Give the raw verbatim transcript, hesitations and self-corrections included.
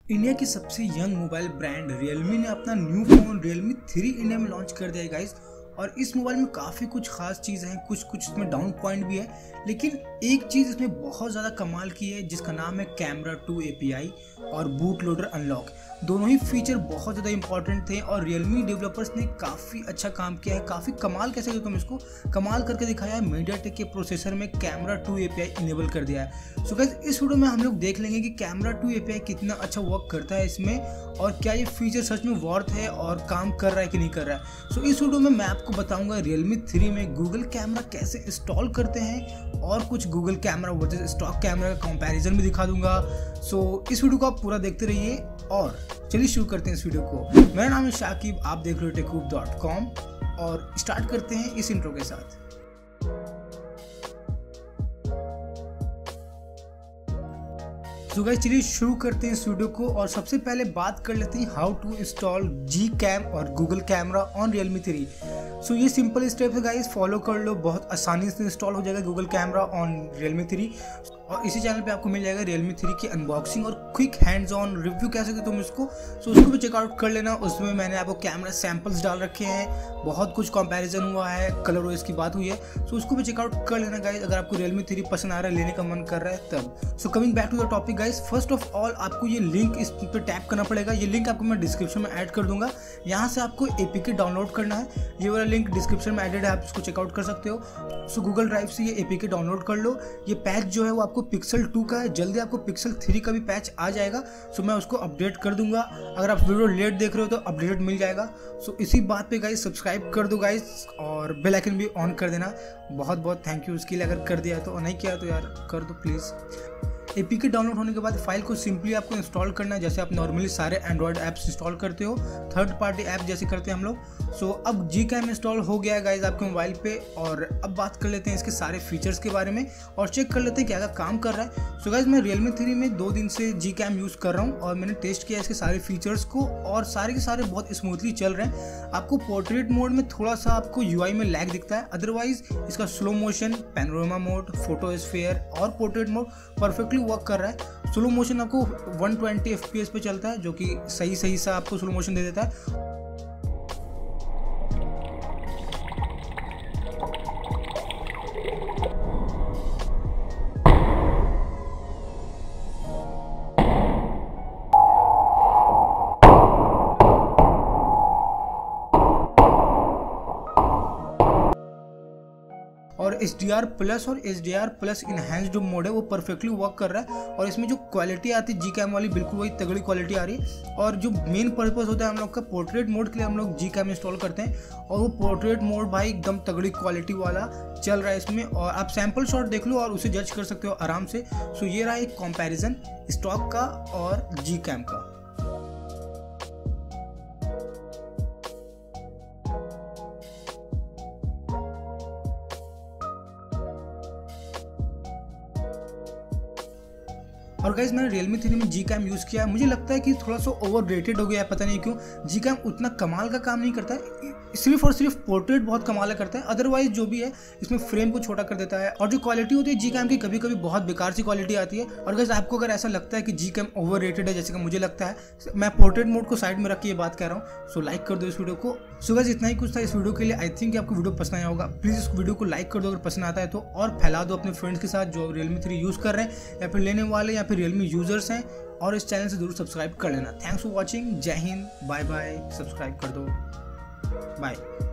India की सबसे young mobile brand Realme ने अपना new phone Realme three India में लॉन्च कर दिया है गाइस। और इस मोबाइल में काफ़ी कुछ खास चीज़ें हैं, कुछ कुछ इसमें डाउन पॉइंट भी है, लेकिन एक चीज़ इसमें बहुत ज़्यादा कमाल की है जिसका नाम है कैमरा टू एपीआई और बूट लोडर अनलॉक। दोनों ही फीचर बहुत ज़्यादा इंपॉर्टेंट थे और Realme डेवलपर्स ने काफ़ी अच्छा काम किया है। काफ़ी कमाल कैसे कि तुम इसको कमाल करके दिखाया है। मीडियाटेक के प्रोसेसर में कैमरा टू एपीआई इनेबल कर दिया है। सो गाइस इस वीडियो में हम लोग देख लेंगे कि कैमरा टू एपीआई कितना अच्छा वर्क करता है इसमें और क्या ये फीचर सच में वर्थ है और काम कर रहा है कि नहीं कर रहा है। सो इस वीडियो में मैं आपको बताऊंगा Realme थ्री में गूगल कैमरा कैसे इंस्टॉल करते हैं और कुछ Google camera versus stock camera का कंपैरिजन भी दिखा दूंगा। सो इस वीडियो को आप पूरा देखते रहिए और चलिए शुरू करते हैं इस वीडियो को। मेरा नाम है शाकिब, आप देख रहे हो टेकूब डॉट कॉम और स्टार्ट करते हैं इस इंट्रो के साथ। तो गाइस चलिए शुरू करते हैं इस वीडियो को और सबसे पहले बात कर लेते हैं how to install G cam और Google camera on Realme three. So ये सिंपल स्टेप है गाइस, फॉलो कर लो, बहुत आसानी से इंस्टॉल हो जाएगा Google camera on Realme three. और इसी चैनल पे आपको मिल जाएगा Realme थ्री की अनबॉक्सिंग और क्विक हैंड्स ऑन रिव्यू कह सकते हो तुम इसको। सो उसको भी चेकआउट कर लेना। उसमें मैंने आपको कैमरा सैंपल्स डाल रखे हैं, बहुत कुछ कंपैरिजन हुआ है, कलर ओएस की बात हुई है। सो उसको भी चेकआउट कर लेना गाइस अगर आपको Realme थ्री पसंद आ रहा है, लेने का मन कर रहा है तब। So coming back to the topic guys, first of all आपको ये लिंक इस पर टैप करना पड़ेगा। ये लिंक आपको मैं डिस्क्रिप्शन में ऐड कर दूंगा। यहाँ से आपको एपीके डाउनलोड करना है। ये वाला लिंक डिस्क्रिप्शन में एडेड है, आप इसको चेकआउट कर सकते हो। सो गूगल ड्राइव से ये एपीके डाउनलोड कर लो। ये पैच जो है वो आपको पिक्सल टू का है, जल्दी आपको पिक्सल थ्री का भी पैच आ जाएगा। सो मैं उसको अपडेट कर दूंगा। अगर आप वीडियो लेट देख रहे हो तो अपडेट मिल जाएगा। सो इसी बात पे गाइस सब्सक्राइब कर दो गाइस और बेल आइकन भी ऑन कर देना। बहुत बहुत थैंक यू उसके लिए, अगर कर दिया तो, नहीं किया तो यार कर दो प्लीज़। एपीके डाउनलोड होने के बाद फाइल को सिंपली आपको इंस्टॉल करना है, जैसे आप नॉर्मली सारे एंड्रॉयड ऐप्स इंस्टॉल करते हो, थर्ड पार्टी ऐप जैसे करते हैं हम लोग। सो so, अब जी कैम इंस्टॉल हो गया है गाइज आपके मोबाइल पे। और अब बात कर लेते हैं इसके सारे फीचर्स के बारे में और चेक कर लेते हैं क्या क्या काम कर रहा है। सो so, गाइज मैं Realme थ्री में दो दिन से जी कैम यूज़ कर रहा हूँ और मैंने टेस्ट किया इसके सारे फीचर्स को और सारे के सारे बहुत स्मूथली चल रहे हैं। आपको पोर्ट्रेट मोड में थोड़ा सा आपको यूआई में लैग दिखता है, अदरवाइज इसका slow motion, panorama mode, photosphere और पोर्ट्रेट मोड परफेक्टली वर्क कर रहा है। स्लो मोशन आपको one twenty F P S पे चलता है, जो कि सही सही सा आपको स्लो मोशन दे देता है। और एच डी आर प्लस और H D R plus enhanced जो मोड है वो परफेक्टली वर्क कर रहा है। और इसमें जो क्वालिटी आती है जी कैम वाली, बिल्कुल वही तगड़ी क्वालिटी आ रही है। और जो मेन पर्पस होता है हम लोग का पोर्ट्रेट मोड के लिए, हम लोग जी कैम इंस्टॉल करते हैं और वो पोर्ट्रेट मोड भाई एकदम तगड़ी क्वालिटी वाला चल रहा है इसमें। और आप सैम्पल शॉट देख लो और उसे जज कर सकते हो आराम से। सो ये रहा एक कंपैरिजन स्टॉक का और जी कैम का। और गाइज मैंने Realme थ्री में जी कैम यूज़ किया है, मुझे लगता है कि थोड़ा सा ओवर रेटेड हो गया है, पता नहीं क्यों। जी कैम उतना कमाल का काम नहीं करता है, सिर्फ और सिर्फ पोर्ट्रेट बहुत कमाल करता है, अदरवाइज जो भी है इसमें फ्रेम को छोटा कर देता है। और जो क्वालिटी होती है जी कैम की, कभी कभी बहुत बेकार सी क्वालिटी आती है। और गाइज आपको अगर ऐसा लगता है कि जी कैम ओवर रेटेड है जैसे कि मुझे लगता है, मैं पोर्ट्रेट मोड को साइड में रख के ये बात कह रहा हूँ। सो लाइक कर दो इस वीडियो को। सो गाइज इतना ही कुछ था इस वीडियो के लिए। आई थिंक आपको वीडियो पसंद आया होगा। प्लीज़ इस वीडियो को लाइक कर दो अगर पसंद आता है तो, और फैला दो अपने फ्रेंड्स के साथ जो Realme थ्री यूज़ कर रहे हैं या फिर लेने वाले या फिर Realme यूजर्स हैं। और इस चैनल से जरूर सब्सक्राइब कर लेना। Thanks for watching. जय हिंद, बाय बाय, सब्सक्राइब कर दो, बाय।